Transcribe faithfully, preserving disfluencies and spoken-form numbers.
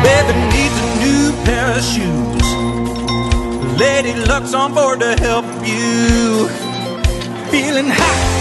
Baby needs a new pair of shoes. Lady Luck's on board to help you. Feeling hot